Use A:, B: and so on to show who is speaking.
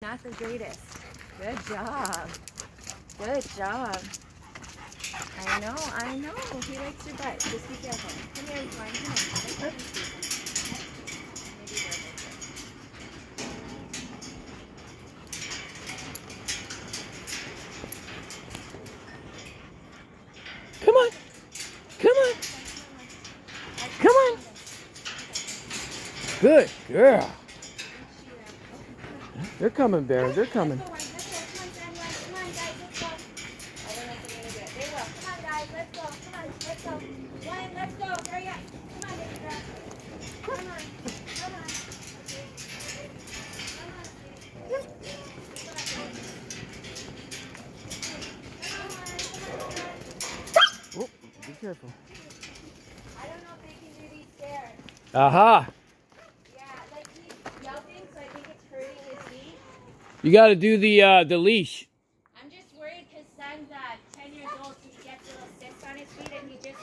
A: Not the greatest. Good job. Good job. I know. He likes your butt. Just be careful. Come here, Twine. Come on. Let's go and squeeze him. Maybe they're
B: Come on. Come on. Come on. Good girl. They're coming, Bear. They're coming.
A: Come on, guys. Let's go. I don't know if they're gonna do it. They will. Come on, guys. Let's go. Come on. Let's go. One, let's go. Hurry up. Come on, baby girl. Come on. Come on.
B: Oh, be careful.
A: I don't know if they can do these stairs.
B: Aha.
A: Yeah, like he's yelping, so I think it's hurting his feet.
B: You got to do the leash.
A: I'm just worried because Son's 10 years old, so he gets little cysts on his feet, and he just